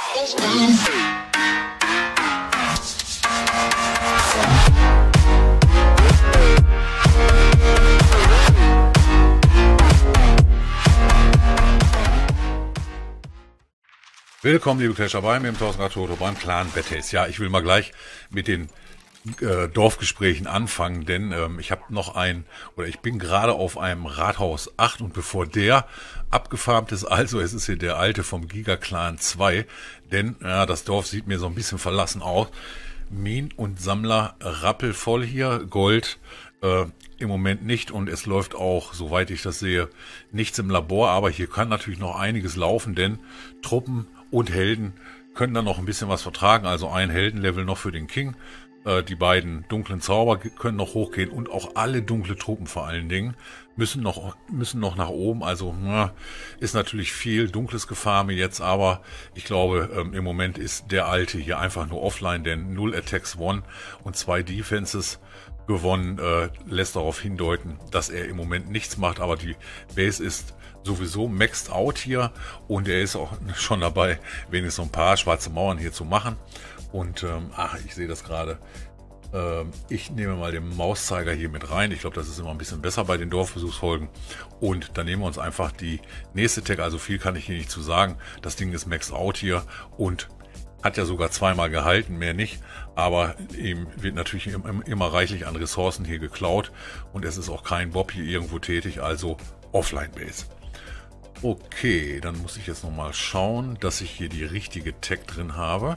Willkommen, liebe Clasher, bei mir im 1000 Toto beim Clan Bad-Haze. Ja, ich will mal gleich mit den Dorfgesprächen anfangen, denn ich bin gerade auf einem Rathaus 8 und bevor der abgefarmt ist, also es ist hier der alte vom Giga Clan 2, denn das Dorf sieht mir so ein bisschen verlassen aus. Minen und Sammler rappelvoll hier, Gold im Moment nicht und es läuft auch, soweit ich das sehe, nichts im Labor, aber hier kann natürlich noch einiges laufen, denn Truppen und Helden können dann noch ein bisschen was vertragen, also ein Heldenlevel noch für den King. Die beiden dunklen Zauber können noch hochgehen und auch alle dunkle Truppen vor allen Dingen müssen noch nach oben. Also ist natürlich viel dunkles Gefarme jetzt, aber ich glaube, im Moment ist der alte hier einfach nur offline, denn 0 Attacks won und 2 Defenses gewonnen, lässt darauf hindeuten, dass er im Moment nichts macht, aber die Base ist sowieso maxed out hier und er ist auch schon dabei, wenigstens so ein paar schwarze Mauern hier zu machen. Und ich sehe das gerade. Ich nehme mal den Mauszeiger hier mit rein. Ich glaube, das ist immer ein bisschen besser bei den Dorfbesuchsfolgen. Und dann nehmen wir uns einfach die nächste Tag. Also viel kann ich hier nicht zu sagen. Das Ding ist maxed out hier und hat ja sogar zweimal gehalten, mehr nicht. Aber ihm wird natürlich immer reichlich an Ressourcen hier geklaut. Und es ist auch kein Bob hier irgendwo tätig, also Offline-Base. Okay, dann muss ich jetzt nochmal schauen, dass ich hier die richtige Tag drin habe.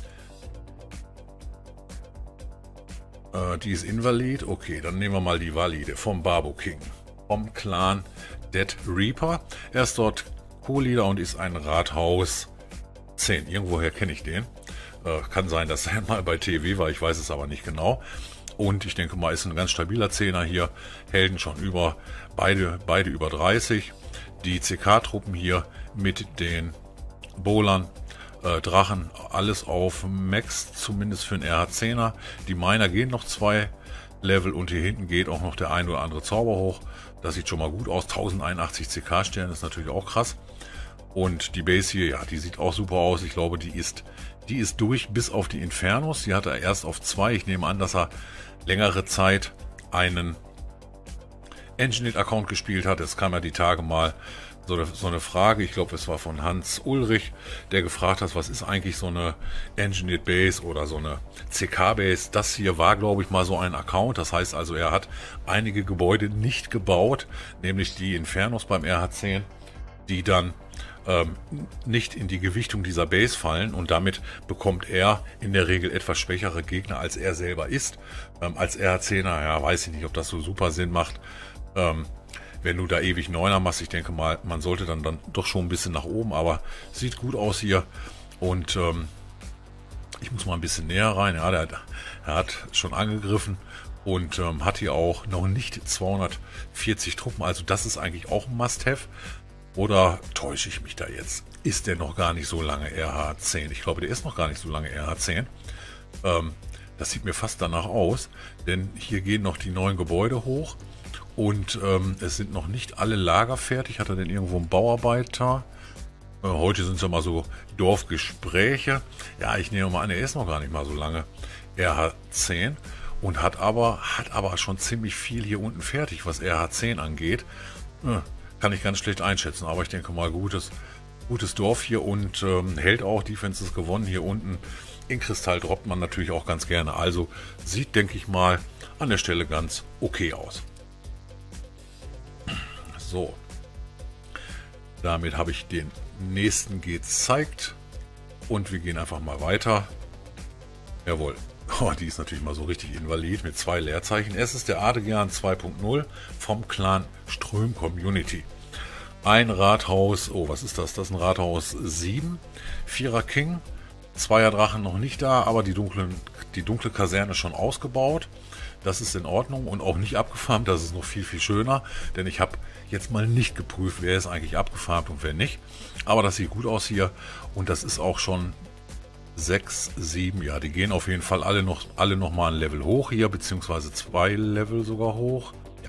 Die ist invalid. Okay, dann nehmen wir mal die valide vom Barbo King. Vom Clan Dead Reaper. Er ist dort Co-Leader und ist ein Rathaus 10. Irgendwoher kenne ich den. Kann sein, dass er mal bei TW war. Ich weiß es aber nicht genau. Und ich denke mal, ist ein ganz stabiler 10er hier. Helden schon beide über 30. Die CK-Truppen hier mit den Bowlern. Drachen, alles auf Max, zumindest für den RH10er. Die Miner gehen noch 2 Level und hier hinten geht auch noch der ein oder andere Zauber hoch. Das sieht schon mal gut aus. 1081 CK-Sterne ist natürlich auch krass. Und die Base hier, ja, die sieht auch super aus. Ich glaube, die ist durch bis auf die Infernos. Die hat er erst auf 2. Ich nehme an, dass er längere Zeit einen Engineer-Account gespielt hat. Es kam ja die Tage mal so eine Frage, ich glaube, es war von Hans Ulrich, der gefragt hat, was ist eigentlich so eine Engineered Base oder so eine CK Base. Das hier war, glaube ich, mal so ein Account. Das heißt also, er hat einige Gebäude nicht gebaut, nämlich die Infernos beim RH10, die dann nicht in die Gewichtung dieser Base fallen und damit bekommt er in der Regel etwas schwächere Gegner, als er selber ist. Als RH10er, ja, weiß ich nicht, ob das so super Sinn macht. Wenn du da ewig 9er machst, ich denke mal, man sollte dann doch schon ein bisschen nach oben, aber sieht gut aus hier und ich muss mal ein bisschen näher rein. Ja, er hat schon angegriffen und hat hier auch noch nicht 240 Truppen, also das ist eigentlich auch ein Must-Have. Oder täusche ich mich da jetzt? Ist der noch gar nicht so lange RH10? Ich glaube, der ist noch gar nicht so lange RH10. Das sieht mir fast danach aus, denn hier gehen noch die neuen Gebäude hoch. Und es sind noch nicht alle Lager fertig. Hat er denn irgendwo einen Bauarbeiter? Heute sind es ja mal so Dorfgespräche. Ja, ich nehme mal an, er ist noch gar nicht mal so lange RH10 und hat aber schon ziemlich viel hier unten fertig, was RH10 angeht. Kann ich ganz schlecht einschätzen, aber ich denke mal, gutes Dorf hier und hält auch, Defense ist gewonnen. Hier unten in Kristall droppt man natürlich auch ganz gerne. Also sieht, denke ich mal, an der Stelle ganz okay aus. So, damit habe ich den nächsten gezeigt und wir gehen einfach mal weiter. Jawohl, die ist natürlich mal so richtig invalid mit 2 Leerzeichen. Es ist der Adrian 2.0 vom Clan Ström Community. Ein Rathaus, oh, was ist das? Das ist ein Rathaus 7, 4er King, 2er Drachen noch nicht da, aber die dunkle Kaserne schon ausgebaut. Das ist in Ordnung und auch nicht abgefarmt. Das ist noch viel, viel schöner, denn ich habe jetzt mal nicht geprüft, wer ist eigentlich abgefarmt und wer nicht. Aber das sieht gut aus hier und das ist auch schon 6, 7. Ja, die gehen auf jeden Fall alle noch mal ein Level hoch hier, beziehungsweise 2 Level sogar hoch. Ja.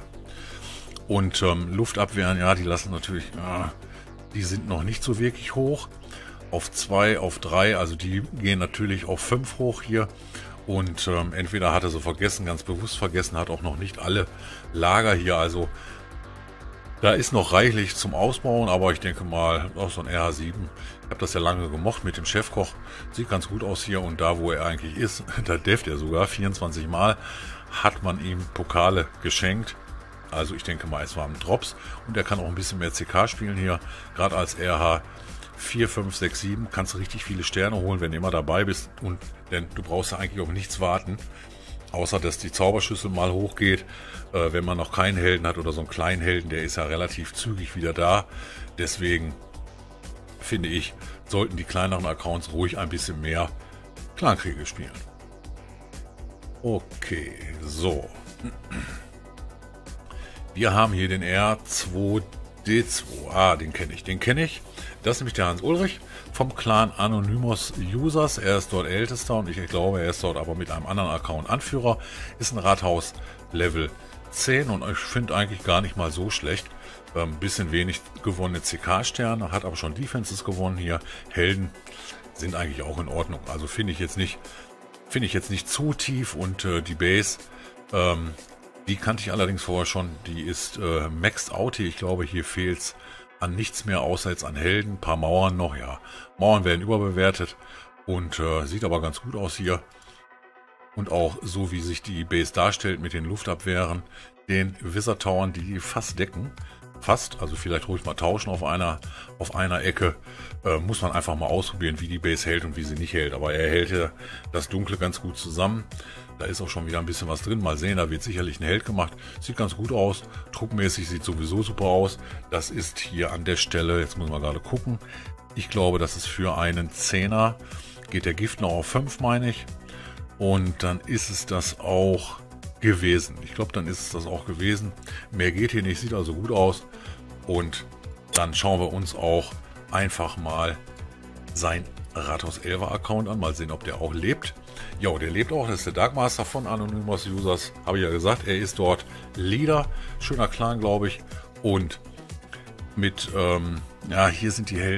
Und Luftabwehren, ja, die lassen natürlich, die sind noch nicht so wirklich hoch. auf 2, auf 3, also die gehen natürlich auf 5 hoch hier. Und entweder hat er so vergessen, ganz bewusst vergessen, hat auch noch nicht alle Lager hier. Also da ist noch reichlich zum Ausbauen, aber ich denke mal, auch so ein RH7. Ich habe das ja lange gemocht mit dem Chefkoch. Sieht ganz gut aus hier und da, wo er eigentlich ist, da deft er sogar 24 Mal. Hat man ihm Pokale geschenkt. Also ich denke mal, es war ein Drops. Und er kann auch ein bisschen mehr CK spielen hier. Gerade als RH 4, 5, 6, 7 kannst du richtig viele Sterne holen, wenn du immer dabei bist. Und denn du brauchst ja eigentlich auf nichts warten. Außer, dass die Zauberschüssel mal hochgeht, wenn man noch keinen Helden hat oder so einen kleinen Helden, der ist ja relativ zügig wieder da. Deswegen finde ich, sollten die kleineren Accounts ruhig ein bisschen mehr Clankriege spielen. Okay, so. Wir haben hier den R2D2. Ah, den kenne ich. Das ist nämlich der Hans Ulrich vom Clan Anonymous Users. Er ist dort Ältester und ich glaube, er ist dort aber mit einem anderen Account Anführer. Ist ein Rathaus Level 10 und ich finde eigentlich gar nicht mal so schlecht. Bisschen wenig gewonnene CK-Sterne, hat aber schon Defenses gewonnen hier. Helden sind eigentlich auch in Ordnung. Also finde ich jetzt nicht zu tief und die Base, die kannte ich allerdings vorher schon. Die ist maxed out hier. Ich glaube, hier fehlt es an nichts mehr, außer jetzt an Helden. Ein paar Mauern noch, ja. Mauern werden überbewertet und sieht aber ganz gut aus hier. Und auch so, wie sich die Base darstellt mit den Luftabwehren, den Wizard Towern, die fast decken. Fast, also vielleicht ruhig mal tauschen auf einer Ecke. Muss man einfach mal ausprobieren, wie die Base hält und wie sie nicht hält. Aber er hält ja das Dunkle ganz gut zusammen. Da ist auch schon wieder ein bisschen was drin. Mal sehen, da wird sicherlich ein Held gemacht. Sieht ganz gut aus. Druckmäßig sieht sowieso super aus. Das ist hier an der Stelle, jetzt muss man gerade gucken. Ich glaube, das ist für einen 10er. Geht der Gift noch auf 5, meine ich. Und dann ist es das auch gewesen. Ich glaube, dann ist es das auch gewesen. Mehr geht hier nicht, sieht also gut aus. Und dann schauen wir uns auch einfach mal sein Rathaus 11er Account an. Mal sehen, ob der auch lebt. Ja, der lebt auch. Das ist der Darkmaster von Anonymous Users. Habe ich ja gesagt, er ist dort Leader. Schöner Clan, glaube ich. Und mit, ja, hier sind die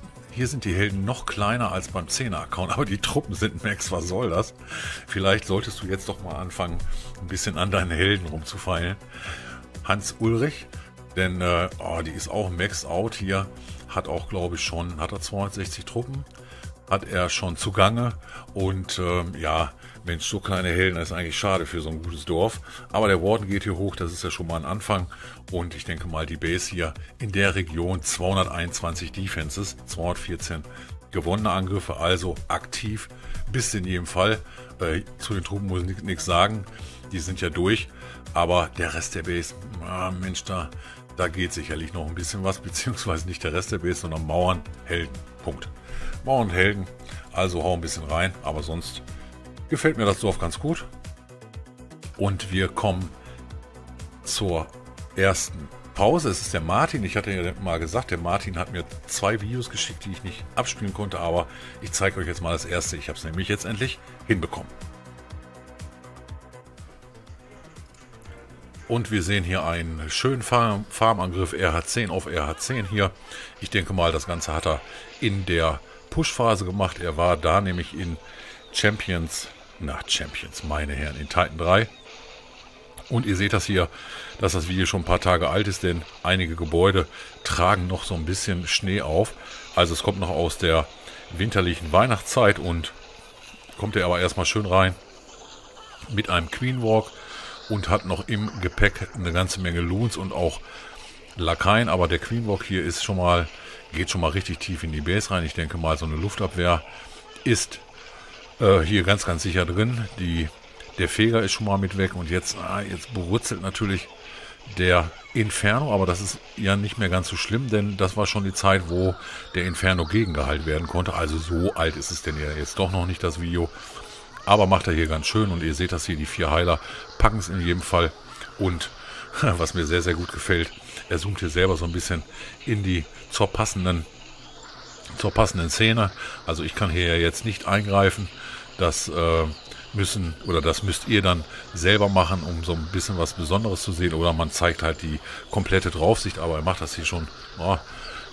Helden noch kleiner als beim 10er-Account, aber die Truppen sind Max, was soll das? Vielleicht solltest du jetzt doch mal anfangen, ein bisschen an deinen Helden rumzufeilen. Hans Ulrich, denn die ist auch Max out hier, hat auch, glaube ich, schon, hat er 260 Truppen, hat er schon zugange und ja, Mensch, so kleine Helden, das ist eigentlich schade für so ein gutes Dorf. Aber der Warden geht hier hoch, das ist ja schon mal ein Anfang. Und ich denke mal, die Base hier in der Region 221 Defenses, 214 gewonnene Angriffe, also aktiv bis in jedem Fall. Zu den Truppen muss ich nichts sagen, die sind ja durch. Aber der Rest der Base, Mensch, da geht sicherlich noch ein bisschen was, beziehungsweise nicht der Rest der Base, sondern Mauern, Helden, Punkt. Mauern, Helden, also hau ein bisschen rein, aber sonst gefällt mir das Dorf ganz gut. Und wir kommen zur ersten Pause. Es ist der Martin. Ich hatte ja mal gesagt, der Martin hat mir 2 Videos geschickt, die ich nicht abspielen konnte, aber ich zeige euch jetzt mal das erste. Ich habe es nämlich jetzt endlich hinbekommen. Und wir sehen hier einen schönen Farmangriff RH10 auf RH10 hier. Ich denke mal, das Ganze hat er in der Push-Phase gemacht. Er war da nämlich in Champions, meine Herren, in Titan 3. Und ihr seht das hier, dass das Video schon ein paar Tage alt ist, denn einige Gebäude tragen noch so ein bisschen Schnee auf. Also es kommt noch aus der winterlichen Weihnachtszeit und kommt er aber erstmal schön rein mit einem Queen Walk und hat noch im Gepäck eine ganze Menge Loons und auch Lakaien. Aber der Queen Walk hier ist geht schon mal richtig tief in die Base rein. Ich denke mal, so eine Luftabwehr ist hier ganz, ganz sicher drin. Der Feger ist schon mal mit weg und jetzt brutzelt natürlich der Inferno, aber das ist ja nicht mehr ganz so schlimm, denn das war schon die Zeit, wo der Inferno gegengehalten werden konnte. Also so alt ist es denn ja jetzt doch noch nicht, das Video. Aber macht er hier ganz schön und ihr seht das hier, die 4 Heiler packen es in jedem Fall. Und was mir sehr, sehr gut gefällt, er zoomt hier selber so ein bisschen in zur passenden Szene. Also ich kann hier ja jetzt nicht eingreifen. Das müsst ihr dann selber machen, um so ein bisschen was Besonderes zu sehen. Oder man zeigt halt die komplette Draufsicht, aber er macht das hier schon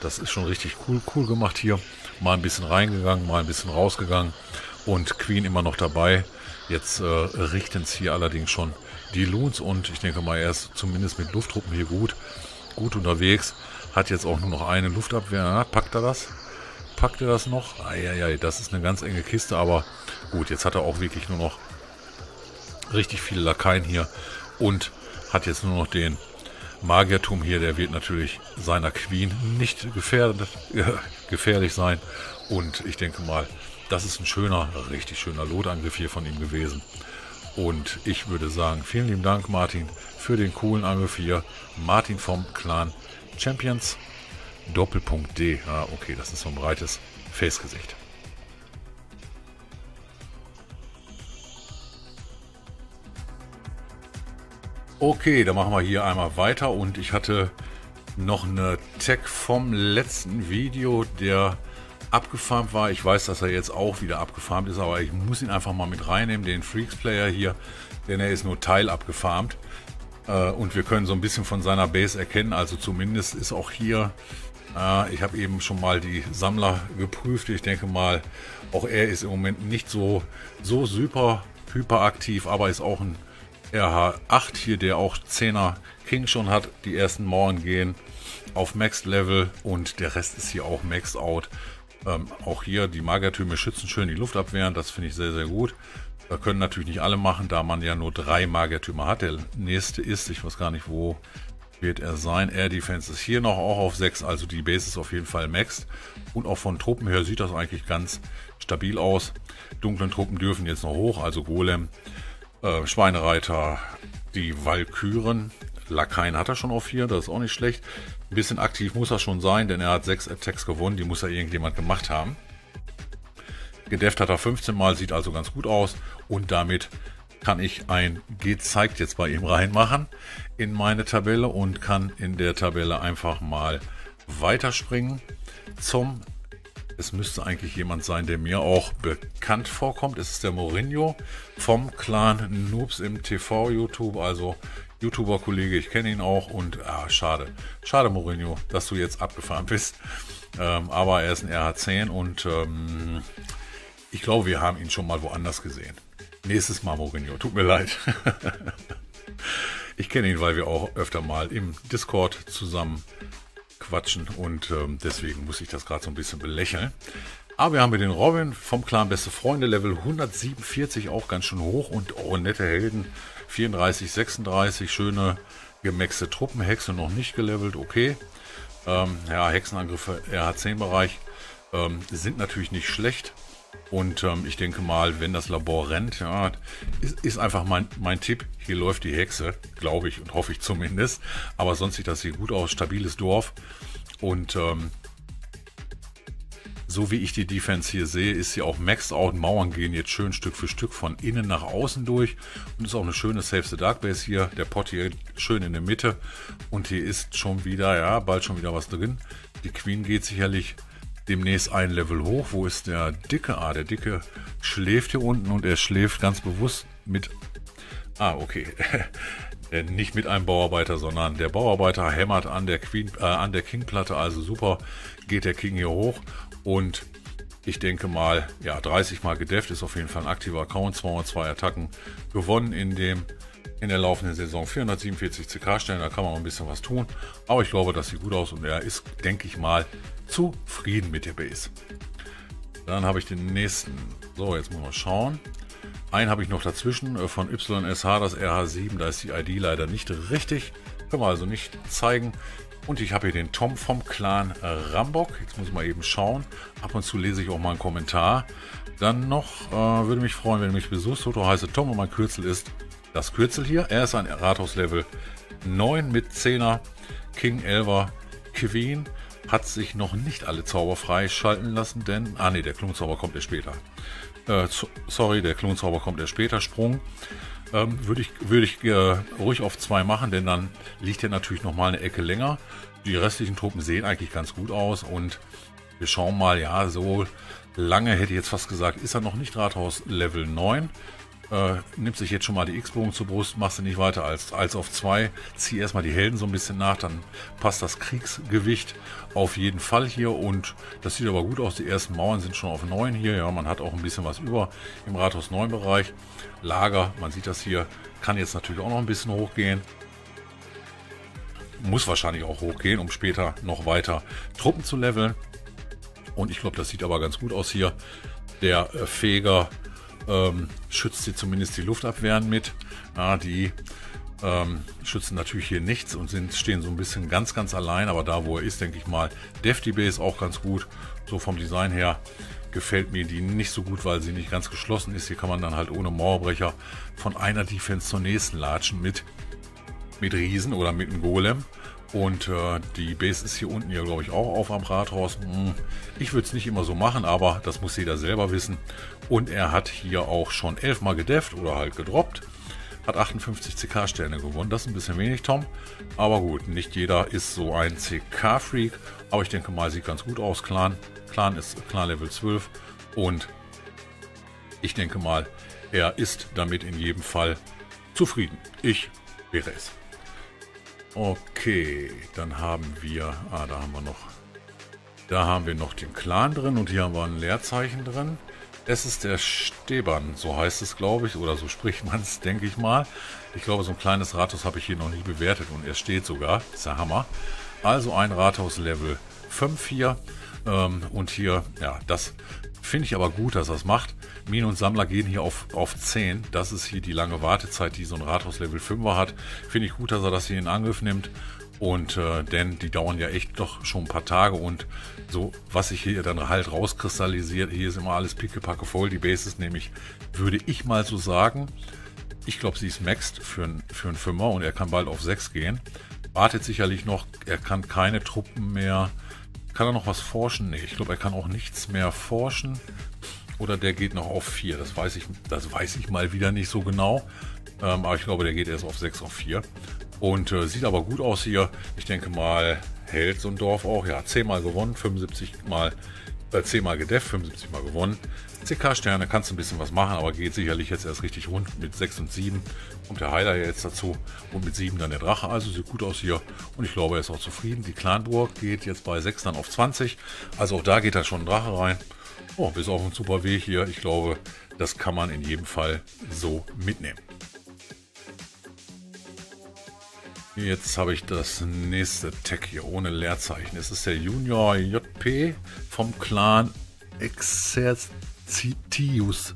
Das ist schon richtig cool gemacht hier. Mal ein bisschen reingegangen, mal ein bisschen rausgegangen. Und Queen immer noch dabei. Jetzt richten es hier allerdings schon die Loons. Und ich denke mal, er ist zumindest mit Lufttruppen hier gut unterwegs. Hat jetzt auch nur noch eine Luftabwehr. Na, packt er das? Packt er das noch? Eieiei, das ist eine ganz enge Kiste. Aber gut, jetzt hat er auch wirklich nur noch richtig viele Lakaien hier. Und hat jetzt nur noch den Magierturm hier. Der wird natürlich seiner Queen nicht gefährlich sein. Und ich denke mal, das ist ein richtig schöner Lotangriff hier von ihm gewesen. Und ich würde sagen, vielen lieben Dank, Martin, für den coolen Angriff hier. Martin vom Clan Champions, Doppelpunkt D. Ah, okay, das ist so ein breites Facegesicht. Okay, dann machen wir hier einmal weiter. Und ich hatte noch eine Tag vom letzten Video, der abgefarmt war. Ich weiß, dass er jetzt auch wieder abgefarmt ist, aber ich muss ihn einfach mal mit reinnehmen, den Freaks Player hier, denn er ist nur Teil abgefarmt. Und wir können so ein bisschen von seiner Base erkennen, also zumindest ist auch hier, ich habe eben schon mal die Sammler geprüft, ich denke mal, auch er ist im Moment nicht so super hyperaktiv, aber ist auch ein RH8 hier, der auch 10er King schon hat. Die ersten Mauern gehen auf Max Level und der Rest ist hier auch Maxed Out. Auch hier die Magiertürme schützen schön die Luftabwehren, das finde ich sehr, sehr gut. Da können natürlich nicht alle machen, da man ja nur 3 Magiertürme hat. Der nächste ist, ich weiß gar nicht, wo wird er sein. Air Defense ist hier noch auch auf 6, also die Base ist auf jeden Fall maxed. Und auch von Truppen her sieht das eigentlich ganz stabil aus. Dunklen Truppen dürfen jetzt noch hoch, also Golem, Schweinereiter, die Walküren. Lakaien hat er schon auf 4, das ist auch nicht schlecht. Ein bisschen aktiv muss er schon sein, denn er hat 6 Attacks gewonnen, die muss ja irgendjemand gemacht haben. Gedefft hat er 15 Mal, sieht also ganz gut aus. Und damit kann ich ein gezeigt jetzt bei ihm reinmachen in meine Tabelle und kann in der Tabelle einfach mal weiterspringen zum... Es müsste eigentlich jemand sein, der mir auch bekannt vorkommt. Es ist der Mourinho vom Clan Noobs im TV YouTube, also YouTuber-Kollege, ich kenne ihn auch und schade Mourinho, dass du jetzt abgefahren bist. Aber er ist ein RH10 und ich glaube, wir haben ihn schon mal woanders gesehen. Nächstes Mal Mourinho, tut mir leid. Ich kenne ihn, weil wir auch öfter mal im Discord zusammen quatschen und deswegen muss ich das gerade so ein bisschen belächeln. Aber wir haben hier den Robin vom Clan Beste Freunde, Level 147, auch ganz schön hoch und nette Helden, 34, 36, schöne gemaxte Truppen, Hexe noch nicht gelevelt, okay. Ja, Hexenangriffe RH10-Bereich sind natürlich nicht schlecht und ich denke mal, wenn das Labor rennt, ja, ist einfach mein Tipp, hier läuft die Hexe, glaube ich und hoffe ich zumindest, aber sonst sieht das hier gut aus, stabiles Dorf und so wie ich die Defense hier sehe, ist sie auch maxed out. Mauern gehen jetzt schön Stück für Stück von innen nach außen durch. Und ist auch eine schöne Save the Dark Base hier. Der Pot hier schön in der Mitte. Und hier ist schon wieder, ja, bald schon wieder was drin. Die Queen geht sicherlich demnächst ein Level hoch. Wo ist der Dicke? Der Dicke schläft hier unten und er schläft ganz bewusst mit... okay. Nicht mit einem Bauarbeiter, sondern der Bauarbeiter hämmert an der King-Platte. Also super, geht der King hier hoch. Und ich denke mal, ja, 30 Mal gedefft ist auf jeden Fall ein aktiver Account. 202 Attacken gewonnen in der laufenden Saison. 447 CK-Stellen, da kann man noch ein bisschen was tun. Aber ich glaube, das sieht gut aus und er ist, denke ich mal, zufrieden mit der Base. Dann habe ich den nächsten. So, jetzt muss man schauen. Einen habe ich noch dazwischen von YSH, das RH7. Da ist die ID leider nicht richtig. Können wir also nicht zeigen. Und ich habe hier den Tom vom Clan Rambock. Jetzt muss ich mal eben schauen. Ab und zu lese ich auch mal einen Kommentar. Dann noch, würde mich freuen, wenn du mich besuchst. Toto heiße Tom und mein Kürzel ist das Kürzel hier. Er ist ein Rathaus-Level 9 mit 10er, King 11er, Queen. Hat sich noch nicht alle Zauber freischalten lassen, denn... ne, der Klonzauber kommt erst später. Der Klonzauber kommt erst später. Sprung. Würde ich ruhig auf 2 machen, denn dann liegt er natürlich noch mal eine Ecke länger. Die restlichen Truppen sehen eigentlich ganz gut aus und wir schauen mal, ja, so lange hätte ich jetzt fast gesagt, ist er noch nicht Rathaus Level 9. Nimmt sich jetzt schon mal die X-Bogen zur Brust, machst du nicht weiter als auf 2, zieh erstmal die Helden so ein bisschen nach, dann passt das Kriegsgewicht auf jeden Fall hier und das sieht aber gut aus, die ersten Mauern sind schon auf 9 hier, ja, man hat auch ein bisschen was über im Rathaus 9 Bereich, Lager, man sieht das hier, kann jetzt natürlich auch noch ein bisschen hochgehen, muss wahrscheinlich auch hochgehen, um später noch weiter Truppen zu leveln und ich glaube, das sieht aber ganz gut aus hier, der Feger schützt hier zumindest die Luftabwehren mit. Ja, die schützen natürlich hier nichts und stehen so ein bisschen ganz allein, aber da wo er ist, denke ich mal, Defty Base auch ganz gut. So vom Design her gefällt mir die nicht so gut, weil sie nicht ganz geschlossen ist. Hier kann man dann halt ohne Mauerbrecher von einer Defense zur nächsten latschen mit Riesen oder mit einem Golem. Und die Base ist hier unten ja, glaube ich, auch auf am Rathaus. Ich würde es nicht immer so machen, aber das muss jeder selber wissen. Und er hat hier auch schon 11 Mal gedefft oder halt gedroppt. Hat 58 CK-Sterne gewonnen. Das ist ein bisschen wenig, Tom. Aber gut, nicht jeder ist so ein CK-Freak. Aber ich denke mal, sieht ganz gut aus. Clan ist Clan Level 12. Und ich denke mal, er ist damit in jedem Fall zufrieden. Ich wäre es. Okay, dann haben wir, da haben wir noch den Clan drin und hier haben wir ein Leerzeichen drin. Es ist der Stebern, so heißt es, glaube ich, oder so spricht man es, denke ich mal. Ich glaube, so ein kleines Rathaus habe ich hier noch nie bewertet und er steht sogar, das ist der Hammer. Also ein Rathaus Level 5 hier und hier, ja, das finde ich aber gut, dass er es macht. Minen und Sammler gehen hier auf 10. Das ist hier die lange Wartezeit, die so ein Rathaus Level 5er hat. Finde ich gut, dass er das hier in Angriff nimmt. Und denn die dauern ja echt doch schon ein paar Tage. Und so, was sich hier dann halt rauskristallisiert, hier ist immer alles pickepacke voll. Die Bases nämlich, würde ich mal so sagen. Ich glaube, sie ist maxed für einen 5er und er kann bald auf 6 gehen. Wartet sicherlich noch, er kann keine Truppen mehr. Kann er noch was forschen? Nee, ich glaube, er kann auch nichts mehr forschen. Oder der geht noch auf 4. Das weiß ich mal wieder nicht so genau. Aber ich glaube, der geht erst auf 6, auf 4. Und sieht aber gut aus hier. Ich denke mal, hält so ein Dorf auch. Ja, 10 Mal gewonnen, 10 Mal gedefft, 75 Mal gewonnen. CK-Sterne, kannst du ein bisschen was machen, aber geht sicherlich jetzt erst richtig rund. Mit 6 und 7 kommt der Heiler jetzt dazu und mit 7 dann der Drache. Also sieht gut aus hier und ich glaube, er ist auch zufrieden. Die Clanburg geht jetzt bei 6 dann auf 20. Also auch da geht dann schon ein Drache rein. Oh, bis auf einen super Weg hier. Ich glaube, das kann man in jedem Fall so mitnehmen. Jetzt habe ich das nächste Tag hier ohne Leerzeichen. Es ist der Junior JP vom Clan Exercitus.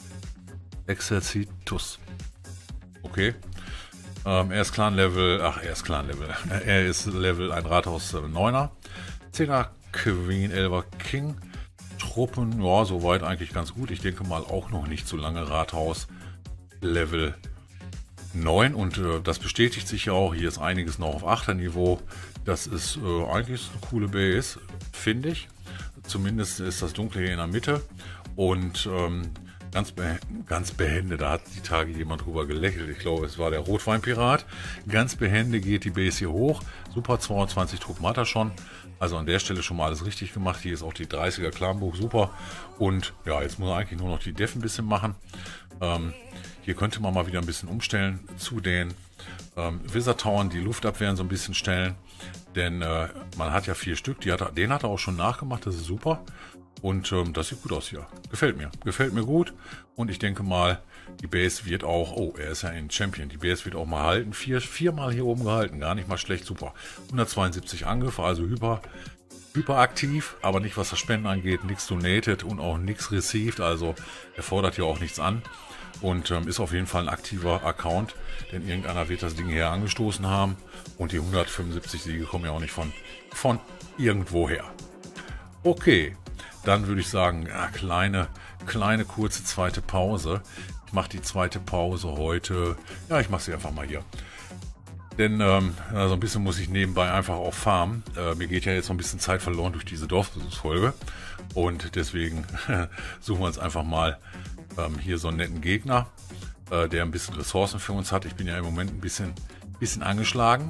Okay. Er ist Clan-Level. Er ist Level ein Rathaus 9er. 10er Queen, 11er King. Truppen, ja, soweit eigentlich ganz gut. Ich denke mal auch noch nicht so lange Rathaus Level 9 und das bestätigt sich ja auch. Hier ist einiges noch auf 8er Niveau. Das ist eigentlich eine coole Base, finde ich. Zumindest ist das Dunkle hier in der Mitte und ganz behende, da hat die Tage jemand drüber gelächelt. Ich glaube, es war der Rotweinpirat. Ganz behende geht die Base hier hoch. Super, 22 Truppen hat er schon. Also an der Stelle schon mal alles richtig gemacht. Hier ist auch die 30er Clanburg, super. Und ja, jetzt muss er eigentlich nur noch die Def ein bisschen machen. Hier könnte man mal wieder ein bisschen umstellen zu den Wizard Towern, die Luftabwehren so ein bisschen stellen. Denn man hat ja 4 Stück, den hat er auch schon nachgemacht, das ist super. Und das sieht gut aus hier. Gefällt mir gut. Und ich denke mal, die Base wird auch, oh, er ist ja ein Champion, die Base wird auch mal halten. 4 Mal hier oben gehalten, gar nicht mal schlecht, super. 172 Angriffe, also hyperaktiv, aber nicht was das Spenden angeht, nichts donated und auch nichts received, also er fordert hier auch nichts an. Und ist auf jeden Fall ein aktiver Account, denn irgendeiner wird das Ding hier angestoßen haben. Und die 175 Siege kommen ja auch nicht von irgendwo her. Okay, dann würde ich sagen, ja, kleine kurze zweite Pause. Ich mache die zweite Pause heute, ja, ich mache sie einfach mal hier. Denn so ein bisschen muss ich nebenbei einfach auch farmen. Mir geht ja jetzt noch ein bisschen Zeit verloren durch diese Dorfbesuchsfolge. Und deswegen suchen wir uns einfach mal hier so einen netten Gegner, der ein bisschen Ressourcen für uns hat. Ich bin ja im Moment ein bisschen angeschlagen.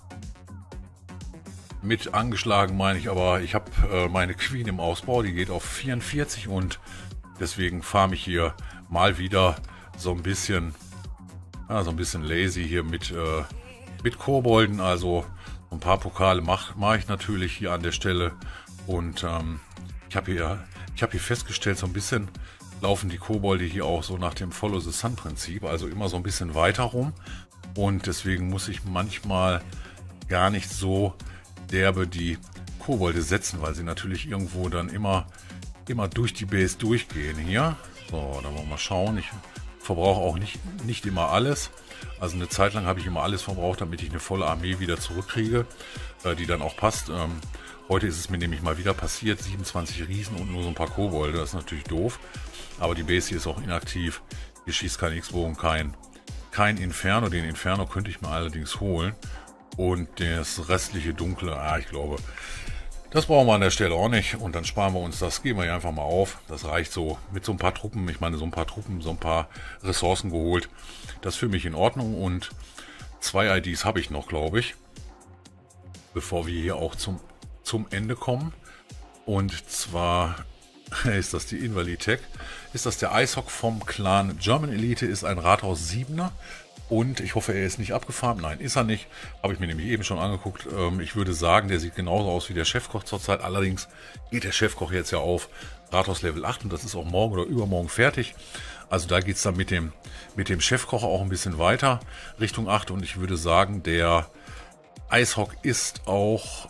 Mit angeschlagen meine ich aber, ich habe meine Queen im Ausbau, die geht auf 44 und deswegen farme ich hier mal wieder so ein bisschen lazy hier mit Kobolden. Also ein paar Pokale mach ich natürlich hier an der Stelle. Und ich habe hier festgestellt, so ein bisschen laufen die Kobolde hier auch so nach dem Follow the Sun Prinzip, also immer so ein bisschen weiter rum. Und deswegen muss ich manchmal gar nicht so derbe die Kobolde setzen, weil sie natürlich irgendwo dann immer durch die Base durchgehen hier. So, dann wollen wir mal schauen. Ich verbrauche auch nicht immer alles. Also eine Zeit lang habe ich immer alles verbraucht, damit ich eine volle Armee wieder zurückkriege, die dann auch passt. Heute ist es mir nämlich mal wieder passiert, 27 Riesen und nur so ein paar Kobolde, das ist natürlich doof. Aber die Base hier ist auch inaktiv, hier schießt kein X-Bogen, kein Inferno. Den Inferno könnte ich mir allerdings holen. Und das restliche Dunkle, ich glaube, das brauchen wir an der Stelle auch nicht. Und dann sparen wir uns das, geben wir hier einfach mal auf. Das reicht so mit so ein paar Truppen, so ein paar Ressourcen geholt. Das ist für mich in Ordnung und 2 IDs habe ich noch, glaube ich, bevor wir hier auch zum Ende kommen. Und zwar ist das die Invalid-Tech. Ist das der Eishock vom Clan German Elite, ist ein Rathaus 7er. Und ich hoffe, er ist nicht abgefarmt. Nein, ist er nicht. Habe ich mir nämlich eben schon angeguckt. Ich würde sagen, der sieht genauso aus wie der Chefkoch zurzeit. Allerdings geht der Chefkoch jetzt ja auf Rathaus Level 8 und das ist auch morgen oder übermorgen fertig. Also da geht es dann mit dem Chefkocher auch ein bisschen weiter Richtung 8. Und ich würde sagen, der Eishock ist auch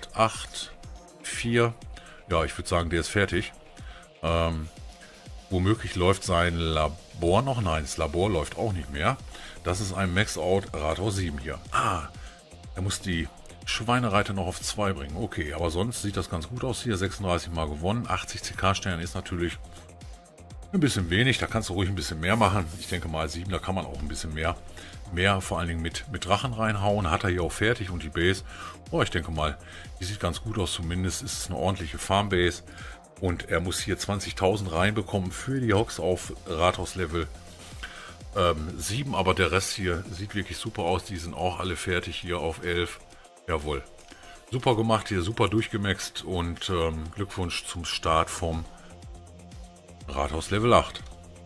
884. Ja, ich würde sagen, der ist fertig. Womöglich läuft sein Labor noch. Nein, das Labor läuft auch nicht mehr. Das ist ein Max-Out Rathaus 7 hier. Er muss die Schweinereiter noch auf 2 bringen. Okay, aber sonst sieht das ganz gut aus hier. 36 Mal gewonnen. 80 CK-Sterne ist natürlich ein bisschen wenig. Da kannst du ruhig ein bisschen mehr machen. Ich denke mal, 7, da kann man auch ein bisschen mehr vor allen Dingen mit Drachen reinhauen. Hat er hier auch fertig und die Base. Ich denke mal, die sieht ganz gut aus. Zumindest ist es eine ordentliche Farmbase. Und er muss hier 20.000 reinbekommen für die Hocks auf Rathaus Level 7. Aber der Rest hier sieht wirklich super aus. Die sind auch alle fertig hier auf 11. Jawohl. Super gemacht hier, super durchgemaxt. Und Glückwunsch zum Start vom Rathaus Level 8.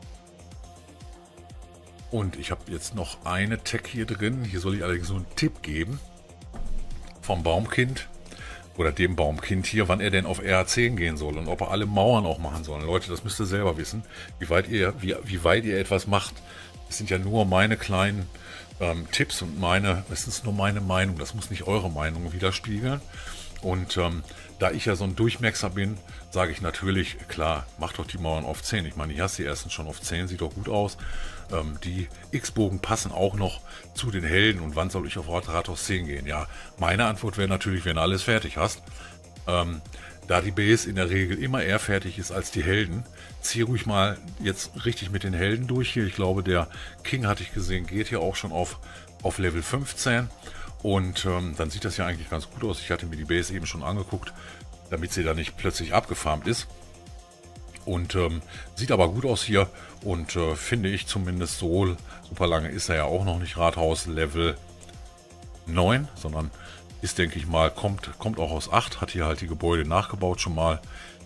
Und ich habe jetzt noch eine Tech hier drin. Hier soll ich allerdings so einen Tipp geben vom Baumkind. Oder dem Baumkind hier, wann er denn auf RA10 gehen soll und ob er alle Mauern auch machen soll. Leute, das müsst ihr selber wissen, wie weit ihr etwas macht. Das sind ja nur meine kleinen Tipps und es ist nur meine Meinung. Das muss nicht eure Meinung widerspiegeln. Und da ich ja so ein Durchmaxer bin, sage ich natürlich, klar, macht doch die Mauern auf 10. Ich meine, hier hast du die ersten schon auf 10, sieht doch gut aus. Die X-Bogen passen auch noch zu den Helden. Und wann soll ich auf Rathaus 10 gehen? Ja, meine Antwort wäre natürlich, wenn du alles fertig hast. Da die Base in der Regel immer eher fertig ist als die Helden, zieh ruhig mal jetzt richtig mit den Helden durch hier. Ich glaube, der King, hatte ich gesehen, geht hier auch schon auf Level 15. Und dann sieht das ja eigentlich ganz gut aus. Ich hatte mir die Base eben schon angeguckt, damit sie da nicht plötzlich abgefarmt ist. Und sieht aber gut aus hier und finde ich zumindest so super lange ist er ja auch noch nicht Rathaus Level 9, sondern ist, denke ich mal, kommt auch aus 8, hat hier halt die Gebäude nachgebaut schon mal.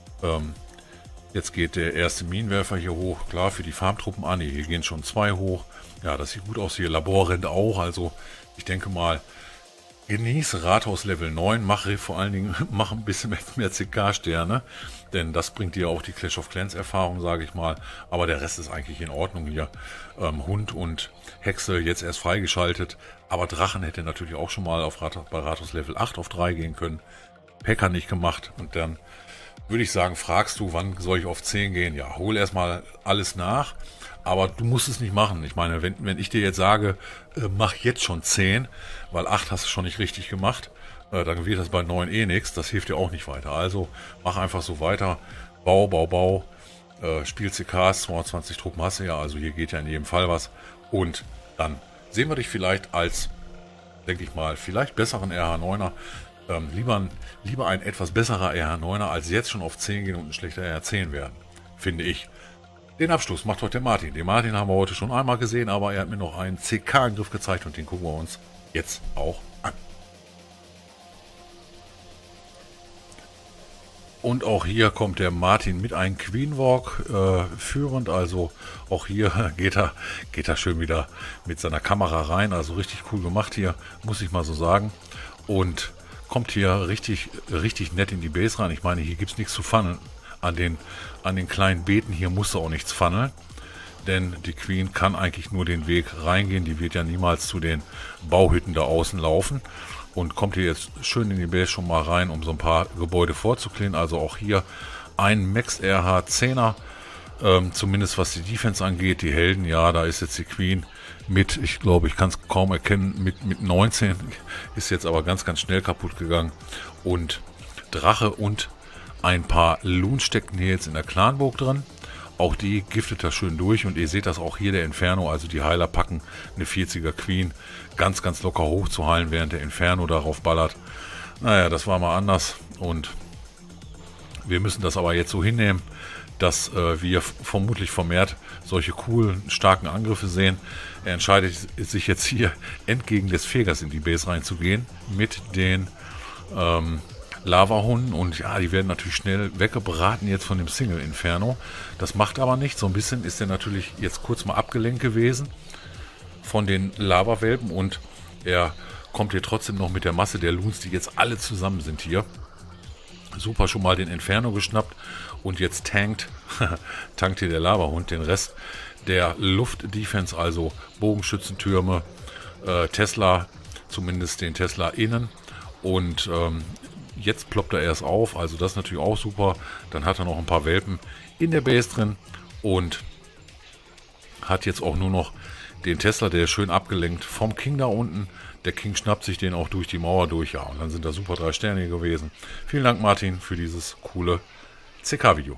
Jetzt geht der erste Minenwerfer hier hoch, klar, für die Farmtruppen an. Hier gehen schon 2 hoch. Ja, das sieht gut aus hier. Labor rennt auch, also ich denke mal, genieße Rathaus Level 9, vor allen Dingen mach ein bisschen mehr CK-Sterne, denn das bringt dir auch die Clash of Clans Erfahrung, sage ich mal, aber der Rest ist eigentlich in Ordnung hier. Hund und Hexe jetzt erst freigeschaltet, aber Drachen hätte natürlich auch schon mal bei Rathaus Level 8 auf 3 gehen können. Packer nicht gemacht und dann würde ich sagen, fragst du, wann soll ich auf 10 gehen? Ja, hol erstmal alles nach. Aber du musst es nicht machen. Ich meine, wenn ich dir jetzt sage, mach jetzt schon 10, weil 8 hast du schon nicht richtig gemacht, dann wird das bei 9 eh nichts. Das hilft dir auch nicht weiter. Also mach einfach so weiter. Bau. Spiel CKs, 220 Truppen hast du ja. Also hier geht ja in jedem Fall was. Und dann sehen wir dich vielleicht als, denke ich mal, vielleicht besseren RH9er. Lieber ein etwas besserer RH9er als jetzt schon auf 10 gehen und ein schlechter RH10 werden. Finde ich. Den Abschluss macht heute der Martin. Den Martin haben wir heute schon einmal gesehen, aber er hat mir noch einen CK-Angriff gezeigt und den gucken wir uns jetzt auch an. Und auch hier kommt der Martin mit einem Queen Walk führend. Also auch hier geht er schön wieder mit seiner Kamera rein. Also richtig cool gemacht hier, muss ich mal so sagen. Und kommt hier richtig nett in die Base rein. Ich meine, hier gibt es nichts zu funneln. An den kleinen Beeten hier musst du auch nichts funneln. Denn die Queen kann eigentlich nur den Weg reingehen. Die wird ja niemals zu den Bauhütten da außen laufen. Und kommt hier jetzt schön in die Base schon mal rein, um so ein paar Gebäude vorzuklären. Also auch hier ein Max RH 10er, zumindest was die Defense angeht. Die Helden, ja, da ist jetzt die Queen mit, ich glaube, ich kann es kaum erkennen, mit 19. Ist jetzt aber ganz schnell kaputt gegangen. Und Drache und ein paar Loons steckten hier jetzt in der Clanburg drin. Auch die giftet das schön durch und ihr seht das auch hier, der Inferno, also die Heiler packen eine 40er Queen ganz locker hoch zu heilen, während der Inferno darauf ballert. Naja, das war mal anders und wir müssen das aber jetzt so hinnehmen, dass wir vermutlich vermehrt solche coolen, starken Angriffe sehen. Er entscheidet sich jetzt hier entgegen des Fegers in die Base reinzugehen mit den Lavahunden und ja, die werden natürlich schnell weggebraten jetzt von dem Single Inferno. Das macht aber nichts. So ein bisschen ist er natürlich jetzt kurz mal abgelenkt gewesen von den Lava-Welpen und er kommt hier trotzdem noch mit der Masse der Loons, die jetzt alle zusammen sind hier. Super, schon mal den Inferno geschnappt und jetzt tankt hier der Lavahund den Rest der Luft-Defense, also Bogenschützentürme, Tesla, zumindest den Tesla innen und jetzt ploppt er erst auf, also das ist natürlich auch super. Dann hat er noch ein paar Welpen in der Base drin und hat jetzt auch nur noch den Tesla, der ist schön abgelenkt vom King da unten. Der King schnappt sich den auch durch die Mauer durch, ja, und dann sind da super 3 Sterne gewesen. Vielen Dank, Martin, für dieses coole CK-Video.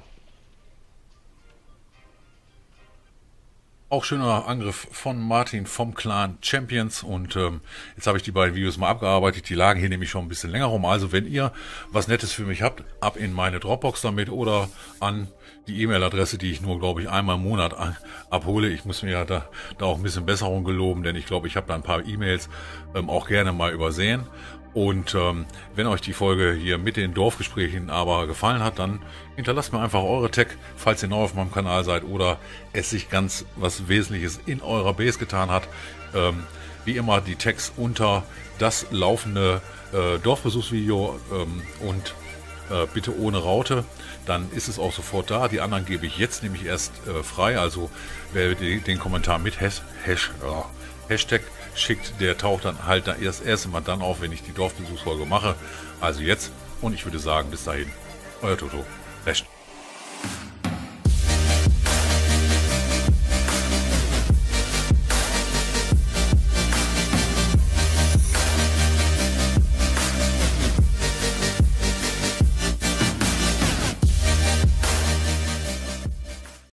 Auch schöner Angriff von Martin vom Clan Champions und jetzt habe ich die beiden Videos mal abgearbeitet, die lagen hier nämlich schon ein bisschen länger rum, also wenn ihr was Nettes für mich habt, ab in meine Dropbox damit oder an die E-Mail-Adresse, die ich nur, glaube ich, einmal im Monat abhole. Ich muss mir ja da auch ein bisschen Besserung geloben, denn ich glaube, ich habe da ein paar E-Mails auch gerne mal übersehen. Und wenn euch die Folge hier mit den Dorfgesprächen aber gefallen hat, dann hinterlasst mir einfach eure Tag, falls ihr neu auf meinem Kanal seid oder es sich ganz was Wesentliches in eurer Base getan hat. Wie immer die Tags unter das laufende Dorfbesuchsvideo und bitte ohne Raute, dann ist es auch sofort da. Die anderen gebe ich jetzt nämlich erst frei, also wer den Kommentar mit Hashtag schickt, der taucht dann halt erst mal dann auf, wenn ich die Dorfbesuchsfolge mache. Also jetzt und ich würde sagen, bis dahin, euer Toto. Recht.